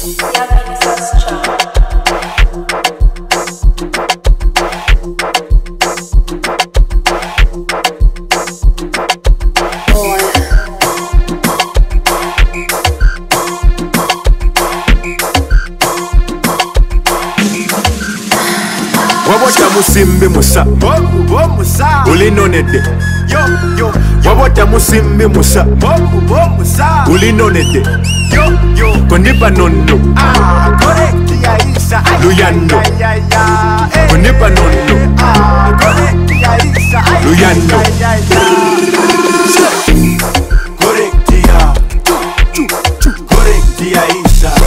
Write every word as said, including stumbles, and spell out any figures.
Wabota musimbi musa, Bombo musa, ulinonede. yo yo, Wabota musimbi musa, bombo musa, ulinonede. yo yo, Konipa nono, ah, correct ya isa, ay, Luyando. ay, ay, ay, eh, konipa nono, ah, correct ya isa, ay, Luyando. ay, ay, ay, correct ya, correct ya isa.